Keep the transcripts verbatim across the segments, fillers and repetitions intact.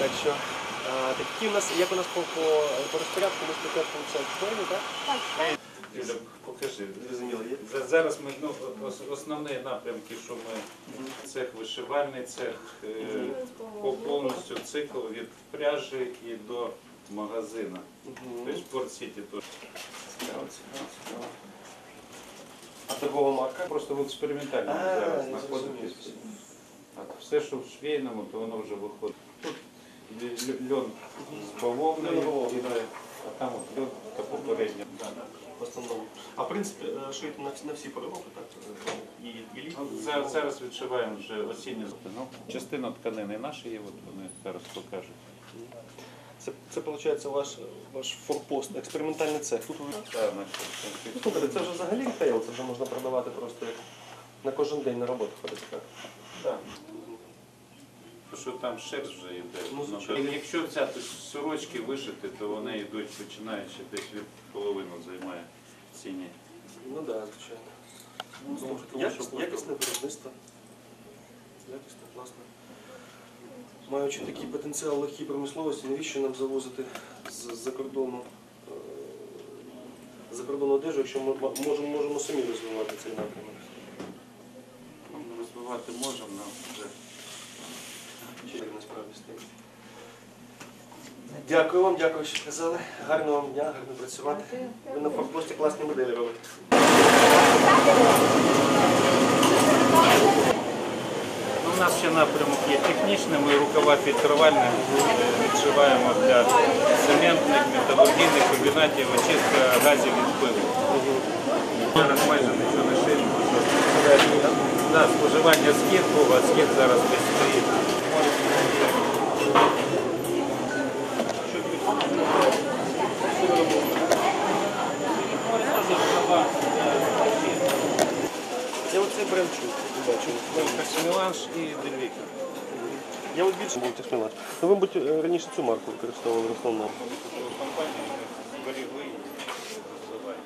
Так що, а, такі у нас, як у нас по, по, по розпорядку, ми спочатку все впевнені, так? Так. Юля, покажи. Зрозуміло, є? За- Зараз ми ну, ос- основні напрямки, що ми цех вишивальний, цех е, по- повністю цикл від пряжі і до магазину. Тобто Порт Сіті теж. Цікаво, цікаво, цікаво. А торгова марка? Просто в експериментальному А, зараз я знаходитесь. зрозумів. А все, що в швейному, то воно вже виходить. Тут ль- льон з бавовною, Льон бавовни, і- так. а там от льон та попередньо. В основному. А в принципі, шиєте на, всі- на всі перероки, так? І, і літні? Ну, зараз, зараз відшиваємо вже осінні. Ну, частина тканини наші є, от вони зараз покажуть. Це, це виходить, ваш, ваш форпост, експериментальний цех. Тут ви... Так, наші. Слухайте, це вже взагалі рітейл, це вже можна продавати просто як на кожен день на роботу ходити, так? Так. Що там шерсть вже йде. Ну, Ну, звичайно. то якщо взяти сорочки вишити, то вони йдуть починаючи десь від половини займає ціні. Ну так, да, звичайно. Ну, Тому що якісне, якісне виробництво. Якісне, класно. Маючи такий потенціал легкій промисловості, навіщо нам завозити з-за кордону е, за кордону одежу, якщо ми можемо, можемо самі розвивати цей напрямок? Ну, розвивати можемо, але вже. Чи як насправді стоїть? Дякую вам, дякую, що сказали. Гарного вам дня, гарно працювати. Ви на форпості класні моделі робите. Ну, у нас ще напрямок є технічний, ми рукава фільтрувальні відшиваємо для цементних, металургійних комбінатів, очистка газів від пилу. Зараз майже нічого не шиємо. Да, споживання скид був, а скид зараз десь стоїть. Я оцей бренд чув, бачу. Касімеланж і Дельвіка. Я от більше був технолог. Ну, ви, мабуть, раніше цю марку використовували в основному. Компанії зберегли і розвивають.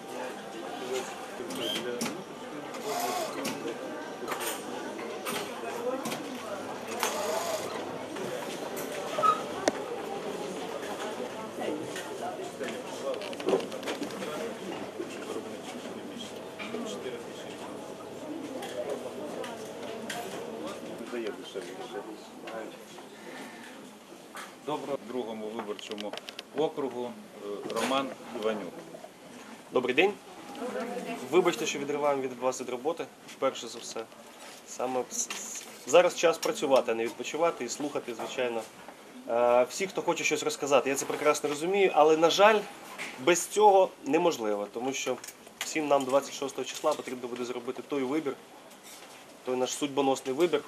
Доброго другому виборчому округу Роман Іванюк. Добрий день. Вибачте, що відриваємо від вас від роботи, перше за все. Саме зараз час працювати, а не відпочивати і слухати, звичайно. Всі, хто хоче щось розказати, я це прекрасно розумію, але, на жаль, без цього неможливо, тому що всім нам двадцять шостого числа потрібно буде зробити той вибір, той наш судьбоносний вибір,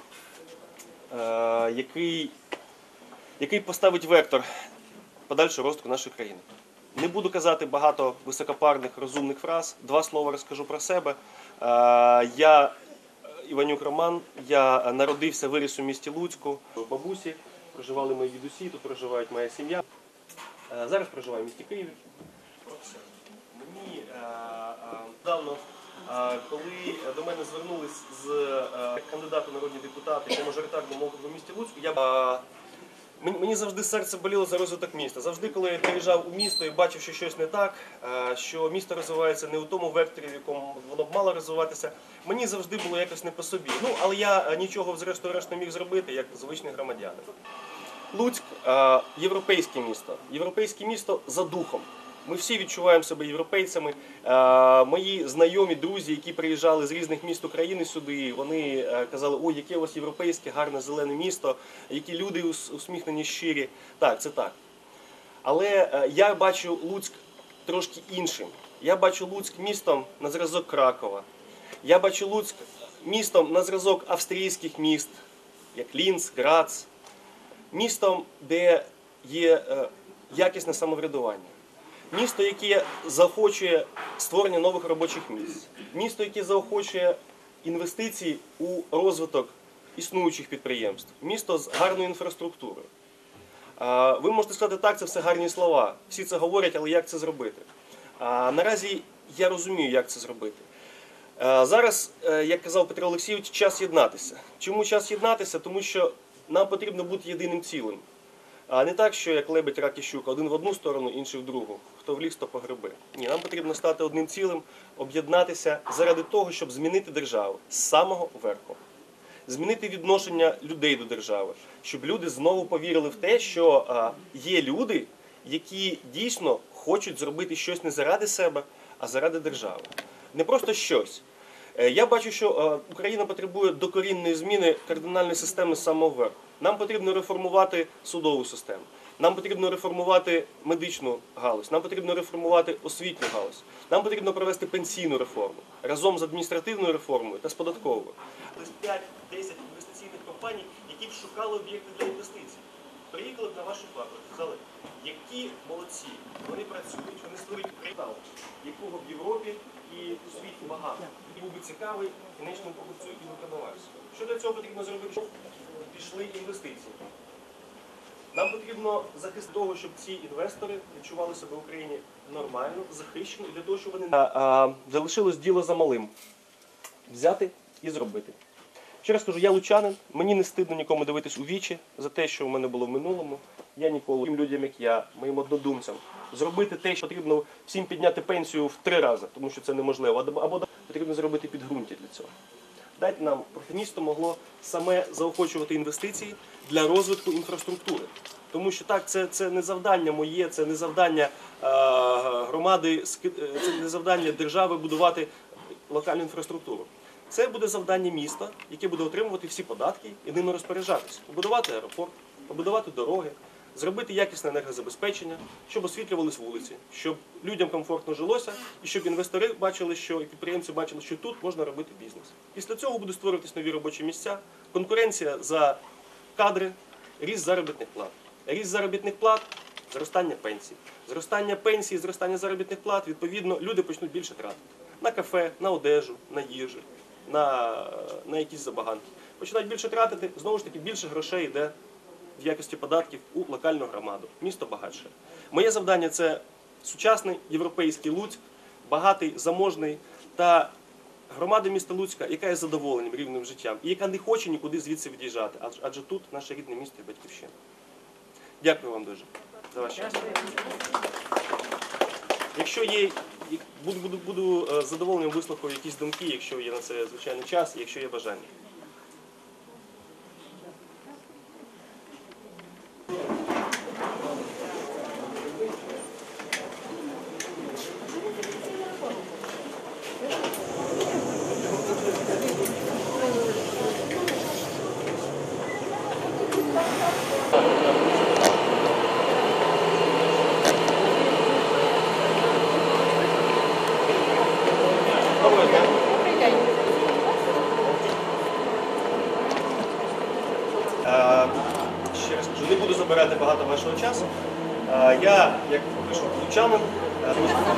який, який поставить вектор подальшого розвитку нашої країни. Не буду казати багато високопарних, розумних фраз. Два слова розкажу про себе. Я Іванюк Роман, я народився, виріс у місті Луцьку. В бабусі проживали мої дідусі, тут проживають моя сім'я. Зараз проживаю в місті Києві. Мені давно, коли до мене звернулись з кандидату в народні депутати по мажоритарному округу в місті Луцьку, я Мені завжди серце боліло за розвиток міста. Завжди, коли я приїжджав у місто і бачив, що щось не так, що місто розвивається не у тому векторі, в якому воно б мало розвиватися, мені завжди було якось не по собі. Ну, але я нічого, зрештою-решт, не міг зробити, як звичний громадянин. Луцьк – європейське місто. Європейське місто за духом. Ми всі відчуваємо себе європейцями. Мої знайомі, друзі, які приїжджали з різних міст України сюди, вони казали, ой, яке у вас європейське, гарне, зелене місто, які люди усміхнені, щирі. Так, це так. Але я бачу Луцьк трошки іншим. Я бачу Луцьк містом на зразок Кракова. Я бачу Луцьк містом на зразок австрійських міст, як Лінц, Грац. Містом, де є якісне самоврядування. Місто, яке заохочує створення нових робочих місць. Місто, яке заохочує інвестиції у розвиток існуючих підприємств. Місто з гарною інфраструктурою. Ви можете сказати, так, це все гарні слова. Всі це говорять, але як це зробити? Наразі я розумію, як це зробити. Зараз, як казав Петро Олексійович, час єднатися. Чому час єднатися? Тому що нам потрібно бути єдиним цілим. А не так, що як лебедь, рак і щука, один в одну сторону, інший в другу. Хто в ліс, то по гриби. Ні, нам потрібно стати одним цілим, об'єднатися заради того, щоб змінити державу з самого верху. Змінити відношення людей до держави, щоб люди знову повірили в те, що а, є люди, які дійсно хочуть зробити щось не заради себе, а заради держави. Не просто щось. Е, Я бачу, що а, Україна потребує докорінної зміни кардинальної системи з самого верху. Нам потрібно реформувати судову систему, нам потрібно реформувати медичну галузь, нам потрібно реформувати освітню галузь, нам потрібно провести пенсійну реформу разом з адміністративною реформою та з податковою. Ось п'ять-десять інвестиційних компаній, які б шукали об'єкти для інвестицій. Приїхали б на вашу фабрику, сказали, які молодці, вони працюють, вони створюють капітал, якого в Європі і у світі багато. І був би цікавий кінечному покупцю і виконавцю. Що для цього потрібно зробити? Щоб пішли інвестиції. Нам потрібно захист того, щоб ці інвестори відчували себе в Україні нормально, захищено, і для того, щоб вони а, а, залишилось діло за малим. Взяти і зробити. Ще раз кажу, я лучанин, мені не стидно нікому дивитись у вічі за те, що в мене було в минулому. Я ніколи тим людям, як я, моїм однодумцям, зробити те, що потрібно всім підняти пенсію в три рази, тому що це неможливо, або потрібно зробити підґрунтя для цього. Дайте нам, профі місто могло саме заохочувати інвестиції для розвитку інфраструктури. Тому що так, це, це не завдання моє, це не завдання е, громади, це не завдання держави будувати локальну інфраструктуру. Це буде завдання міста, яке буде отримувати всі податки і ними розпоряджатися. Побудувати аеропорт, побудувати дороги, зробити якісне енергозабезпечення, щоб освітлювались вулиці, щоб людям комфортно жилося і щоб інвестори бачили, що і підприємці бачили, що тут можна робити бізнес. Після цього будуть створюватись нові робочі місця, конкуренція за кадри, ріст заробітних плат. Ріст заробітних плат – зростання пенсій. Зростання пенсій, зростання заробітних плат, відповідно, люди почнуть більше тратити. На кафе, на одежу, на їжу, на, на якісь забаганки. Починають більше тратити, знову ж таки, більше грошей йде в якості податків у локальну громаду. Місто багатше. Моє завдання – це сучасний європейський Луцьк, багатий, заможний та громада міста Луцька, яка є задоволенням рівним життям і яка не хоче нікуди звідси від'їжджати, адже тут наше рідне місто і батьківщина. Дякую вам дуже за ваш час. Якщо є, буду, буду, буду з задоволенням вислухаю якісь думки, якщо є на це звичайний час, і якщо є бажання. Доброго дня. Е, Ще раз кажу, не буду забирати багато вашого часу. Е, Я, як пишу, лучанин, е,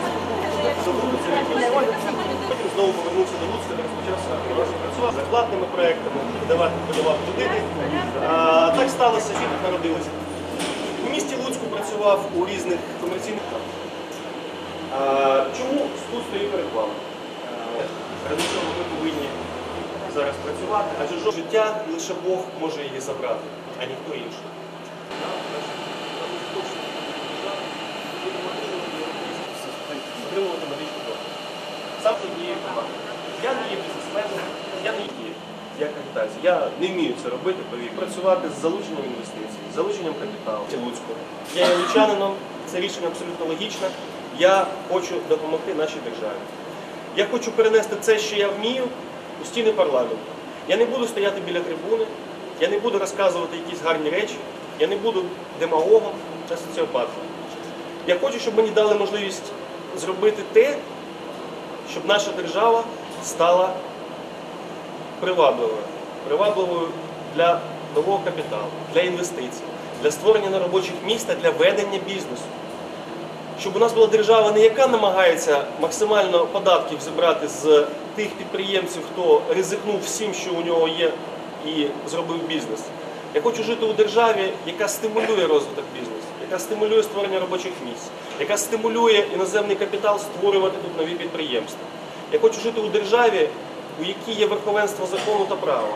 потім знову повернувся до Луцька, розпочався працювати з платними проєктами, видавати, подавати кредити. Е, Так сталося, що тут народилися. У місті Луцьку працював у різних комерційних проєктах. Чому тут стою перед вами? Ради цього ми повинні зараз працювати, адже життя лише Бог може її забрати, а ніхто інший. Отримувати медичну допомогу. Сам однією командою. Я не є бізнесменом, я не є як агітація. Я не вмію це робити, повір. Працювати з залученням інвестицій, з залученням капіталу. Луцьку. Я є лучанином, це рішення абсолютно логічне. Я хочу допомогти нашій державі. Я хочу перенести це, що я вмію, у стіни парламенту. Я не буду стояти біля трибуни, я не буду розказувати якісь гарні речі, я не буду демагогом та соціопатом. Я хочу, щоб мені дали можливість зробити те, щоб наша держава стала привабливою. Привабливою для нового капіталу, для інвестицій, для створення робочих місць та для ведення бізнесу. Щоб у нас була держава, не яка намагається максимально податків зібрати з тих підприємців, хто ризикнув всім, що у нього є, і зробив бізнес. Я хочу жити у державі, яка стимулює розвиток бізнесу, яка стимулює створення робочих місць, яка стимулює іноземний капітал створювати тут нові підприємства. Я хочу жити у державі, у якій є верховенство закону та права,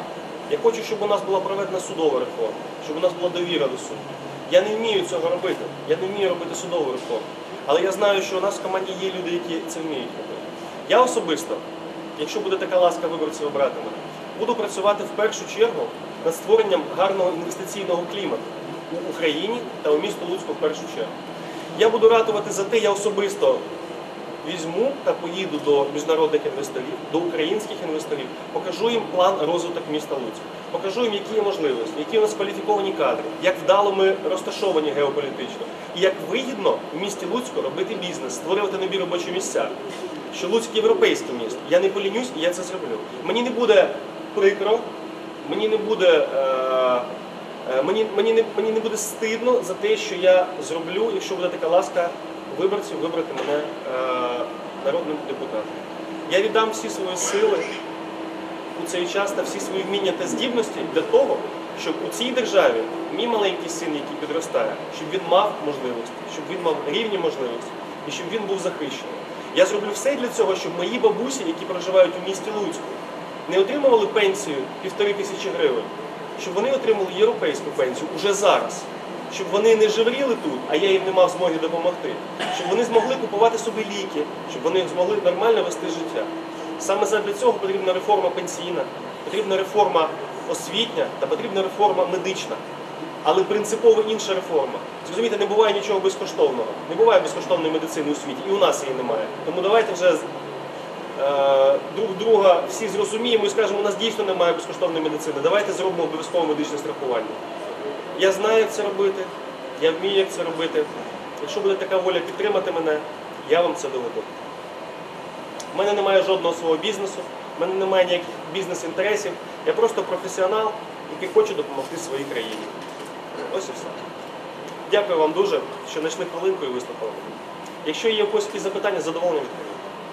Я хочу, щоб у нас була проведена судова реформа, щоб у нас була довіра до суду. Я не вмію цього робити, я не вмію робити судову реформу. Але я знаю, що у нас в команді є люди, які це вміють робити. Я особисто, якщо буде така ласка виборців обрати мене, буду працювати в першу чергу над створенням гарного інвестиційного клімату у Україні та у місто Луцьку в першу чергу. Я буду ратувати за те, я особисто візьму та поїду до міжнародних інвесторів, до українських інвесторів, покажу їм план розвиток міста Луцьк, покажу їм, які є можливості, які у нас кваліфіковані кадри, як вдало ми розташовані геополітично, і як вигідно в місті Луцьку робити бізнес, створювати нові робочі місця. Що Луцьк – європейське місто. Я не полінюсь і я це зроблю. Мені не буде прикро, мені не буде, е, е, мені, мені, не, мені не буде стидно за те, що я зроблю, якщо буде така ласка виборців, вибрати мене е, народним депутатом. Я віддам всі свої сили у цей час та всі свої вміння та здібності для того, щоб у цій державі мій маленький син, який підростає, щоб він мав можливості, щоб він мав рівні можливості і щоб він був захищений. Я зроблю все для цього, щоб мої бабусі, які проживають у місті Луцьку, не отримували пенсію півтори тисячі гривень, щоб вони отримали європейську пенсію уже зараз, щоб вони не жевріли тут, а я їм не мав змоги допомогти, щоб вони змогли купувати собі ліки, щоб вони змогли нормально вести життя. Саме задля цього потрібна реформа пенсійна, потрібна реформа освітня та потрібна реформа медична. Але принципово інша реформа. Зрозумієте, не буває нічого безкоштовного. Не буває безкоштовної медицини у світі. І у нас її немає. Тому давайте вже е, друг друга всі зрозуміємо і скажемо, у нас дійсно немає безкоштовної медицини. Давайте зробимо обов'язкове медичне страхування. Я знаю, як це робити. Я вмію, як це робити. Якщо буде така воля підтримати мене, я вам це доведу. У мене немає жодного свого бізнесу, в мене немає ніяких бізнес-інтересів. Я просто професіонал, який хоче допомогти своїй країні. Ось і все. Дякую вам дуже, що знайшли хвилинку і вислухали. Якщо є у когось якісь запитання, з задоволенням відповім.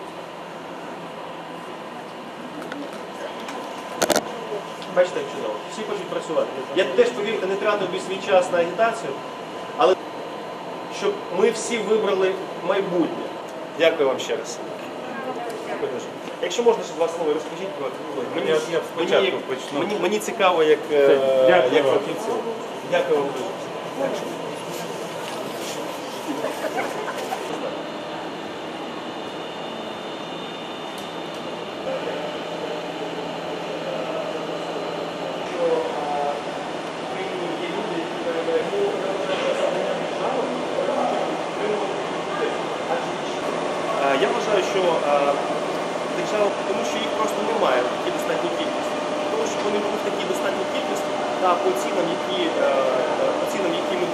Бачите, як чудово. Всі хочуть працювати. Я теж, повірте, не тратив би свій час на агітацію, але щоб ми всі вибрали майбутнє. Дякую вам ще раз. Дякую дуже. Якщо можна, ще два слова розкажіть про мені, Я- я спочатку мені, почну. мені, мені цікаво, як, е, Дякую як вам. фахівцю. Дякую вам дуже. Я вважаю, що е, держава, тому що їх просто немає в такій достатній кількості. Тому що вони будуть в такій достатній кількості та по цінам, які, е, по цінам, які ми